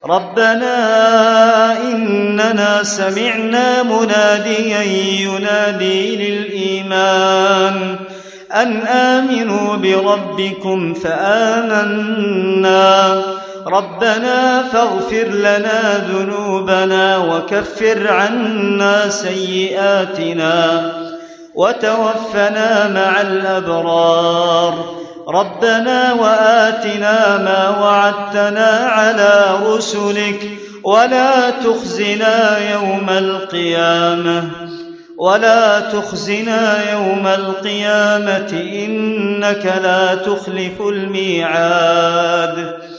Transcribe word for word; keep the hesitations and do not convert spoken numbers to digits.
ربنا إننا سمعنا مناديا ينادي للإيمان أن آمنوا بربكم فآمنا ربنا فاغفر لنا ذنوبنا وكفر عنا سيئاتنا وتوفنا مع الأبرار ربنا وآتنا ما وعدتنا على رسلك ولا تخزنا يوم القيامة ولا تخزنا يوم القيامة إنك لا تخلف الميعاد